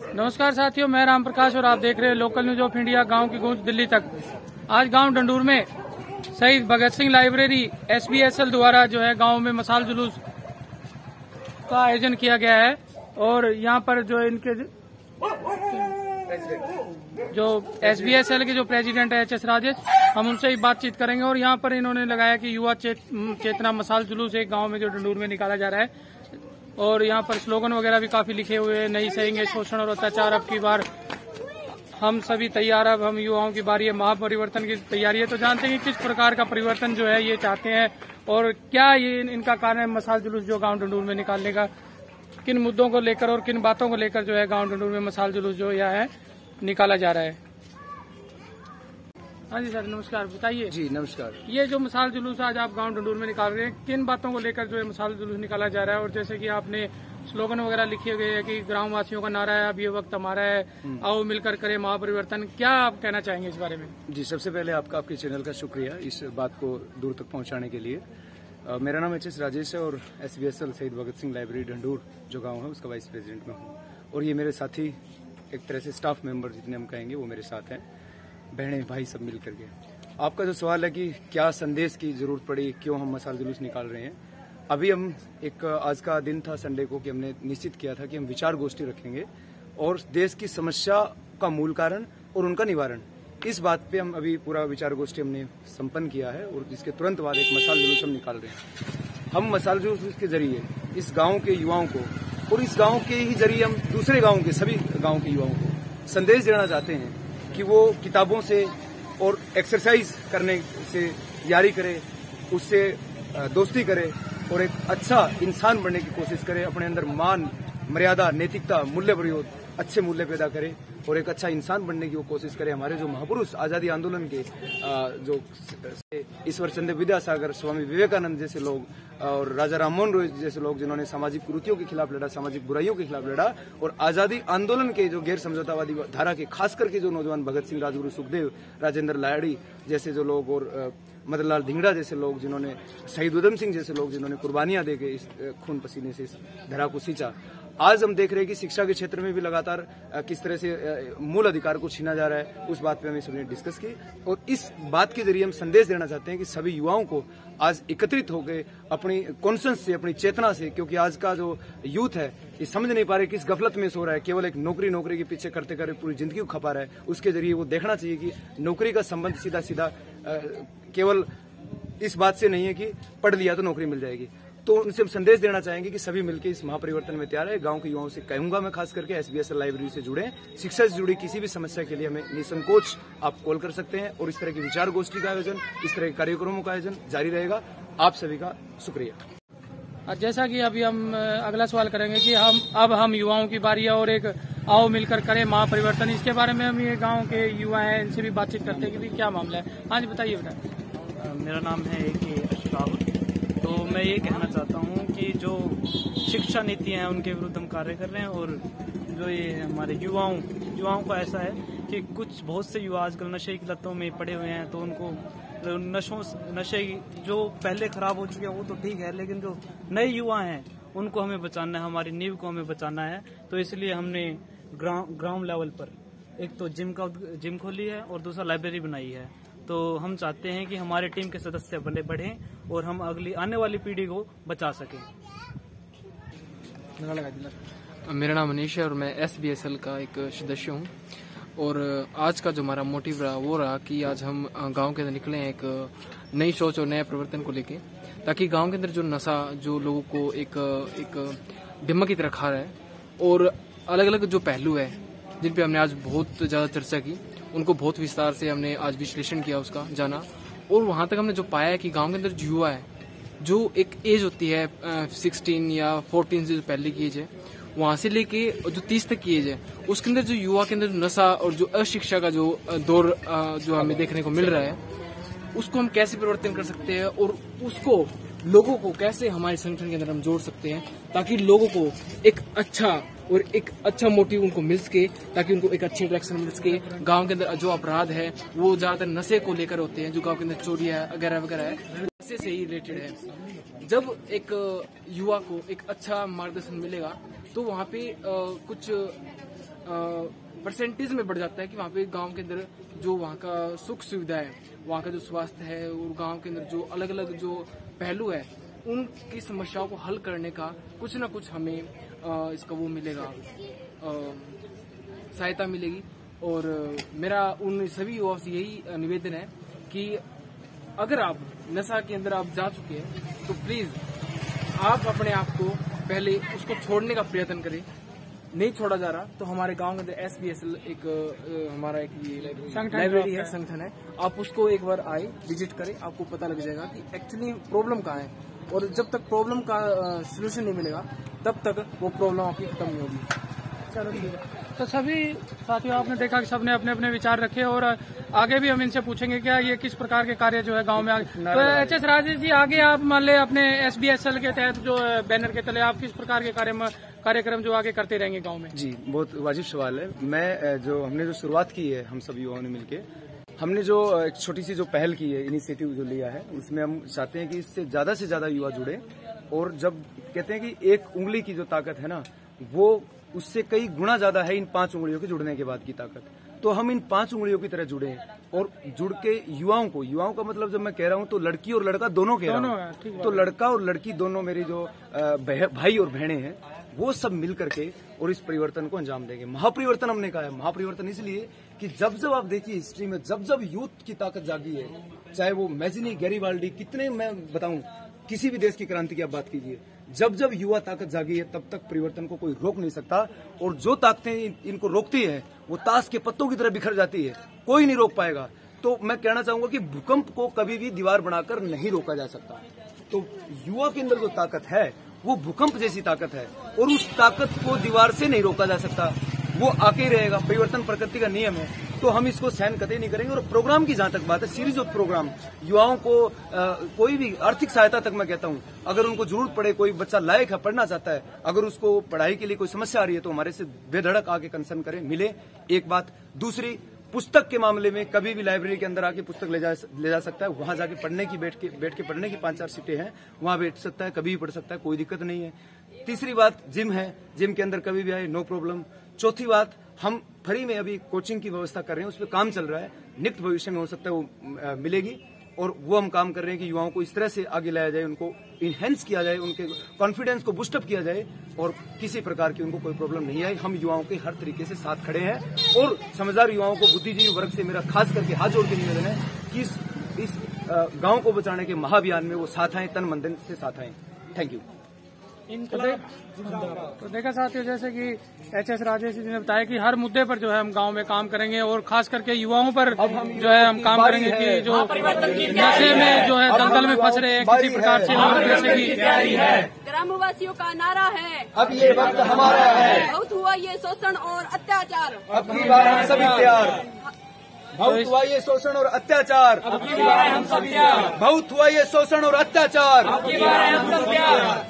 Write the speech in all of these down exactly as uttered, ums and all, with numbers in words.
नमस्कार साथियों, मैं राम प्रकाश और आप देख रहे हैं लोकल न्यूज ऑफ इंडिया। गांव की गूंज दिल्ली तक। आज गांव डंडूर में Shaheed Bhagat Singh library S B S L द्वारा जो है गांव में मसाल जुलूस का आयोजन किया गया है और यहां पर जो इनके जो एस बी एस एल के जो प्रेसिडेंट है एच एस राजेश, हम उनसे ही बातचीत करेंगे। और यहां पर इन्होंने लगाया कि युवा चेत, चेतना मसाल जुलूस एक गांव में जो डंडूर में निकाला जा रहा है और यहाँ पर स्लोगन वगैरह भी काफी लिखे हुए हैं। नहीं सहेंगे शोषण और अत्याचार, अब की बार हम सभी तैयार, अब हम युवाओं की बारी है, महापरिवर्तन की तैयारी है। तो जानते हैं कि किस प्रकार का परिवर्तन जो है ये चाहते हैं और क्या ये इनका कारण है मसाल जुलूस जो गांव डंडूर में निकालने का, किन मुद्दों को लेकर और किन बातों को लेकर जो है गांव डंडूर में मसाल जुलूस जो यह है निकाला जा रहा है। हाँ जी सर, नमस्कार, बताइए। जी नमस्कार। ये जो मसाल जुलूस आज आप गांव डंडूर में निकाल रहे हैं, किन बातों को लेकर जो है मसाल जुलूस निकाला जा रहा है? और जैसे कि आपने स्लोगन वगैरह लिखे गए हैं कि ग्राम वासियों का नारा है, अब ये वक्त हमारा है, आओ मिलकर करें महापरिवर्तन, क्या आप कहना चाहेंगे इस बारे में? जी, सबसे पहले आपका आपके चैनल का शुक्रिया इस बात को दूर तक पहुंचाने के लिए। आ, मेरा नाम एच एस राजेश है और एस बी एस एल शहीद भगत सिंह लाइब्रेरी डंडूर जो गाँव है उसका वाइस प्रेसिडेंट में हूँ। और ये मेरे साथी, एक तरह से स्टाफ मेंबर जितने हम कहेंगे वो मेरे साथ हैं, बहने भाई सब मिल करके। आपका जो सवाल है कि क्या संदेश की जरूरत पड़ी, क्यों हम मसाल जुलूस निकाल रहे हैं, अभी हम एक आज का दिन था संडे को कि हमने निश्चित किया था कि हम विचार गोष्ठी रखेंगे और देश की समस्या का मूल कारण और उनका निवारण, इस बात पे हम अभी पूरा विचार गोष्ठी हमने संपन्न किया है और जिसके तुरंत बाद एक मसाल जुलूस हम निकाल रहे हैं। हम मसाल जुलूस के जरिए इस गाँव के युवाओं को और इस गाँव के ही जरिए हम दूसरे गाँव के सभी गाँव के युवाओं को संदेश देना चाहते हैं कि वो किताबों से और एक्सरसाइज करने से यारी करे, उससे दोस्ती करे और एक अच्छा इंसान बनने की कोशिश करे, अपने अंदर मान, मर्यादा, नैतिकता, मूल्य प्रयोग, अच्छे मूल्य पैदा करे और एक अच्छा इंसान बनने की वो कोशिश करे। हमारे जो महापुरुष आजादी आंदोलन के जो ईश्वर चंद्र विद्यासागर, स्वामी विवेकानंद जैसे लोग और राजा राममोहन रॉय जैसे लोग जिन्होंने सामाजिक कुरीतियों के खिलाफ लड़ा, सामाजिक बुराइयों के खिलाफ लड़ा और आजादी आंदोलन के जो गैर समझौतावादी धारा के खास करके जो नौजवान भगत सिंह, राजगुरु सुखदेव, राजेंद्र लाहिड़ी जैसे जो लोग और मदन लाल धिंगड़ा जैसे लोग जिन्होंने, शहीद उधम सिंह जैसे लोग जिन्होंने कुर्बानियां देके इस खून पसीने से इस धरा को सींचा। आज हम देख रहे हैं कि शिक्षा के क्षेत्र में भी लगातार किस तरह से मूल अधिकार को छीना जा रहा है, उस बात पे हमें सबने डिस्कस की और इस बात के जरिए हम संदेश देना चाहते हैं कि सभी युवाओं को आज एकत्रित होकर अपनी कॉन्शियस से, अपनी चेतना से, क्योंकि आज का जो यूथ है ये समझ नहीं पा रहे किस गफलत में सो रहा है, केवल एक नौकरी नौकरी के पीछे करते करते पूरी जिंदगी को खपा रहा है। उसके जरिए वो देखना चाहिए कि नौकरी का संबंध सीधा सीधा केवल इस बात से नहीं है कि पढ़ लिया तो नौकरी मिल जाएगी। तो उनसे हम संदेश देना चाहेंगे कि सभी मिलकर इस महापरिवर्तन में तैयार है। गांव के युवाओं से कहूंगा मैं खास करके S B S L library से जुड़े, शिक्षा से जुड़ी किसी भी समस्या के लिए हमें निसंकोच आप कॉल कर सकते हैं और इस तरह की विचार गोष्ठी का आयोजन, इस तरह के कार्यक्रमों का आयोजन जारी रहेगा। आप सभी का शुक्रिया। जैसा कि अभी हम अगला सवाल करेंगे कि हम अब हम युवाओं की बारी है और एक आओ मिलकर करें महापरिवर्तन, इसके बारे में हम ये गाँव के युवा हैं इनसे भी बातचीत करते हैं कि भी क्या मामला है। हाँ जी, बताइए बेटा। मेरा नाम है ए के अशराफ। तो मैं ये कहना चाहता हूँ कि जो शिक्षा नीति हैं उनके विरुद्ध हम कार्य कर रहे हैं और जो ये हमारे युवाओं युवाओं का ऐसा है कि कुछ बहुत से युवा आजकल नशे की लतों में पड़े हुए हैं, तो उनको नशों नशे जो पहले खराब हो चुके हैं वो तो ठीक है, लेकिन जो नए युवा हैं उनको हमें बचाना है, हमारी नींव को हमें बचाना है। तो इसलिए हमने ग्राउंड लेवल पर एक तो जिम का जिम खोली है और दूसरा लाइब्रेरी बनाई है। तो हम चाहते हैं कि हमारे टीम के सदस्य बने बढ़ें और हम अगली आने वाली पीढ़ी को बचा सकें। मेरा नाम मनीष है और मैं एस बी एस एल का एक सदस्य हूँ और आज का जो हमारा मोटिव रहा वो रहा कि आज हम गांव के अंदर निकले हैं एक नई सोच और नए परिवर्तन को लेके, ताकि गांव के अंदर जो नशा जो लोगों को एक एक दिमाग की तरह खा रहा है और अलग अलग जो पहलू है जिन पे हमने आज बहुत ज्यादा चर्चा की, उनको बहुत विस्तार से हमने आज विश्लेषण किया, उसका जाना। और वहां तक हमने जो पाया है कि गांव के अंदर जो युवा है, जो एक एज होती है सिक्सटीन या फोर्टीन से जो पहले की एज है, वहां से लेके जो तीस तक की एज है, उसके अंदर जो युवा के अंदर नशा और जो अशिक्षा का जो दौर जो हमें देखने को मिल रहा है, उसको हम कैसे परिवर्तन कर सकते हैं और उसको लोगों को कैसे हमारे संगठन के अंदर हम जोड़ सकते हैं, ताकि लोगों को एक अच्छा और एक अच्छा मोटिव उनको मिल सके, ताकि उनको एक अच्छी डायरेक्शन मिल सके। गांव के अंदर जो अपराध है वो ज्यादातर नशे को लेकर होते हैं, जो गांव के अंदर चोरियां वगैरह वगैरह है, नशे से ही रिलेटेड है। जब एक युवा को एक अच्छा मार्गदर्शन मिलेगा तो वहाँ पे कुछ परसेंटेज में बढ़ जाता है कि वहाँ पे गांव के अंदर जो वहाँ का सुख सुविधा है, वहाँ का जो स्वास्थ्य है और गांव के अंदर जो अलग अलग जो पहलू है उनकी समस्याओं को हल करने का कुछ ना कुछ हमें आ, इसका वो मिलेगा, सहायता मिलेगी। और मेरा उन सभी युवाओं से यही निवेदन है कि अगर आप नशा के अंदर आप जा चुके हैं तो प्लीज आप अपने आप को पहले उसको छोड़ने का प्रयत्न करें। नहीं छोड़ा जा रहा तो हमारे गांव के अंदर एस बी एस एल एक आ, हमारा एक ये लाइब्रेरी है, संगठन है, आप उसको एक बार आए विजिट करें, आपको पता लग जाएगा कि एक्चुअली प्रॉब्लम कहाँ है। और जब तक प्रॉब्लम का सोल्यूशन नहीं मिलेगा तब तक वो प्रॉब्लम आपकी खत्म नहीं होगी। चलो ठीक है। तो सभी साथियों, आपने देखा कि सबने अपने अपने विचार रखे और आगे भी हम इनसे पूछेंगे क्या ये किस प्रकार के कार्य जो है गांव में आगे। तो एच एस राजेश जी, आगे आप मान ले अपने एस बी एस एल के तहत जो बैनर के तले आप किस प्रकार के कार्य कार्यक्रम जो आगे करते रहेंगे गांव में? जी, बहुत वाजिब सवाल है। मैं जो हमने जो शुरुआत की है हम सभी युवाओं ने मिलकर, हमने जो एक छोटी सी जो पहल की है, इनिशिएटिव जो लिया है, उसमें हम चाहते हैं कि इससे ज्यादा से ज्यादा युवा जुड़े। और जब कहते हैं कि एक उंगली की जो ताकत है ना, वो उससे कई गुना ज्यादा है इन पांच उंगलियों के जुड़ने के बाद की ताकत। तो हम इन पांच उंगलियों की तरह जुड़े और जुड़ के युवाओं को, युवाओं का मतलब जब मैं कह रहा हूं तो लड़की और लड़का दोनों कह रहा हूं, तो लड़का और लड़की दोनों मेरी जो भाई और बहनें हैं वो सब मिल करके और इस परिवर्तन को अंजाम देंगे। महापरिवर्तन हमने कहा है, महापरिवर्तन इसलिए कि जब जब आप देखिए हिस्ट्री में जब जब यूथ की ताकत जागी है, चाहे वो मैजिनी, गैरीबाल्डी, कितने मैं बताऊं, किसी भी देश की क्रांति की आप बात कीजिए, जब जब युवा ताकत जागी है तब तक परिवर्तन को कोई रोक नहीं सकता। और जो ताकतें इन, इनको रोकती है वो ताश के पत्तों की तरह बिखर जाती है, कोई नहीं रोक पाएगा। तो मैं कहना चाहूंगा कि भूकंप को कभी भी दीवार बनाकर नहीं रोका जा सकता। तो युवा के अंदर जो ताकत है वो भूकंप जैसी ताकत है और उस ताकत को दीवार से नहीं रोका जा सकता, वो आके ही रहेगा। परिवर्तन प्रकृति का नियम है, तो हम इसको सहन कतई नहीं करेंगे। और प्रोग्राम की जहां तक बात है, सीरीज ऑफ प्रोग्राम, युवाओं को आ, कोई भी आर्थिक सहायता तक मैं कहता हूं, अगर उनको जरूरत पड़े, कोई बच्चा लायक है, पढ़ना चाहता है, अगर उसको पढ़ाई के लिए कोई समस्या आ रही है तो हमारे से बेधड़क आके कंसर्न करें, मिले। एक बात। दूसरी, पुस्तक के मामले में कभी भी लाइब्रेरी के अंदर आके पुस्तक ले जा ले जा सकता है, वहां जाके पढ़ने की बैठ के बैठ के पढ़ने की पांच चार सीटें हैं, वहां बैठ सकता है, कभी भी पढ़ सकता है, कोई दिक्कत नहीं है। तीसरी बात, जिम है, जिम के अंदर कभी भी आए, नो प्रॉब्लम। चौथी बात, हम फ्री में अभी कोचिंग की व्यवस्था कर रहे हैं, उस पर काम चल रहा है, निकट भविष्य में हो सकता है वो आ, मिलेगी। और वो हम काम कर रहे हैं कि युवाओं को इस तरह से आगे लाया जाए, उनको इनहेंस किया जाए, उनके कॉन्फिडेंस को बूस्टअप किया जाए और किसी प्रकार की उनको कोई प्रॉब्लम नहीं आए। हम युवाओं के हर तरीके से साथ खड़े हैं और समझदार युवाओं को, बुद्धिजीवी वर्ग से मेरा खास करके हाथ जोड़ के निवेदन है कि इस, इस गांव को बचाने के महाअभियान में वो साथ आए, तन मन धन से साथ आए। Thank you. तो, दे, तो देखा साथियों, जैसे कि एच एस राजेश जी ने बताया कि हर मुद्दे पर जो है हम गांव में काम करेंगे और खास करके युवाओं पर जो है हम काम करेंगे कि जो नशे में जो है दलदल में फंस रहे हैं किसी प्रकार से, और जैसे कि ग्रामवासियों का नारा है, अब ये वक्त हमारा है, बहुत हुआ ये शोषण और अत्याचार, अब की बार हम सभी तैयार। बहुत हुआ ये शोषण और अत्याचार, अब की बार हम सब तैयार। बहुत हुआ ये शोषण और अत्याचार, अब की बार हम सब तैयार।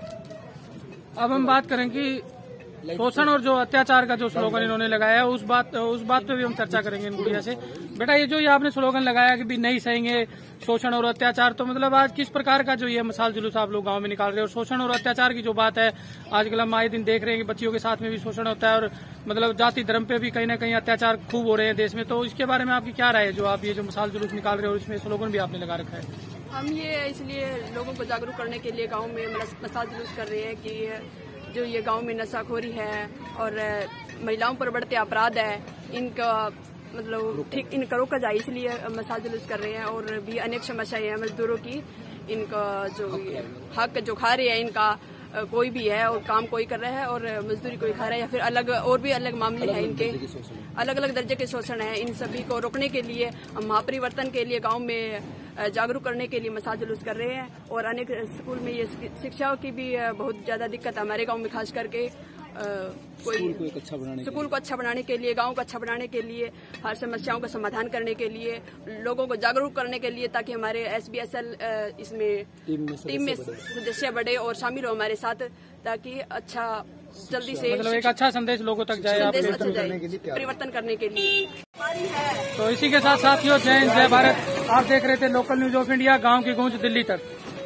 अब हम बात करें कि शोषण और जो अत्याचार का जो स्लोगन इन्होंने लगाया है, उस बात उस बात पे भी हम चर्चा करेंगे इन गुड़िया से। बेटा, ये जो ये आपने स्लोगन लगाया कि भी नहीं सहेंगे शोषण और अत्याचार, तो मतलब आज किस प्रकार का जो ये मसाल जुलूस आप लोग गांव में निकाल रहे हो? और शोषण और अत्याचार की जो बात है, आजकल हम आए दिन देख रहे हैं कि बच्चियों के साथ में भी शोषण होता है और मतलब जाति धर्म पे भी कहीं ना कहीं अत्याचार खूब हो रहे हैं देश में। तो इसके बारे में आपकी क्या राय है, जो आप ये जो मसाल जुलूस निकाल रहे हो, इसमें स्लोगन भी आपने लगा रखा है? हम ये इसलिए लोगों को जागरूक करने के लिए गाँव में मसाल जुलूस कर रहे हैं कि जो ये गांव में नशाखोरी है और महिलाओं पर बढ़ते अपराध है, इनका मतलब ठीक इनका रोका जाए, इसलिए मसाल जुलूस कर रहे हैं। और भी अनेक समस्याएं हैं मजदूरों की, इनका जो हक जो खा रहे हैं, इनका कोई भी है और काम कोई कर रहा है और मजदूरी कोई खा रहा है, या फिर अलग और भी अलग मामले हैं इनके, अलग अलग दर्जे के शोषण है। इन सभी को रोकने के लिए हम महापरिवर्तन के लिए गांव में जागरूक करने के लिए मसाल जुलूस कर रहे हैं। और अनेक स्कूल में ये शिक्षाओं की भी बहुत ज्यादा दिक्कत है हमारे गांव में, खास करके कोई स्कूल को अच्छा बनाने स्कूल को अच्छा बनाने के लिए, गांव को अच्छा बनाने के लिए, हर समस्याओं का समाधान करने के लिए, लोगों को जागरूक करने के लिए, ताकि हमारे एस बी एस एल इसमें टीम में सदस्य बढ़े और शामिल हो हमारे साथ, ताकि अच्छा जल्दी से मतलब एक अच्छा संदेश लोगों तक जाए, संदेश अच्छा जाए परिवर्तन करने के लिए। तो इसी के साथ साथियों, जय हिंद, जय भारत। आप देख रहे थे लोकल न्यूज ऑफ इंडिया, गाँव की गूंज दिल्ली तक।